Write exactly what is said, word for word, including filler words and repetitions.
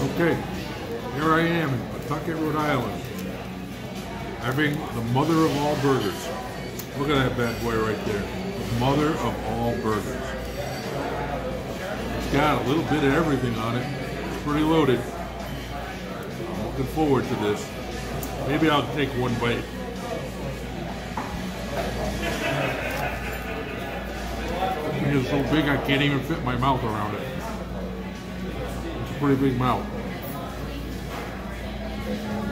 Okay, here I am in Pawtucket, Rhode Island, having the mother of all burgers. Look at that bad boy right there. The mother of all burgers. It's got a little bit of everything on it. It's pretty loaded. I'm looking forward to this. Maybe I'll take one bite. It's so big I can't even fit my mouth around it. It's a pretty big mouth.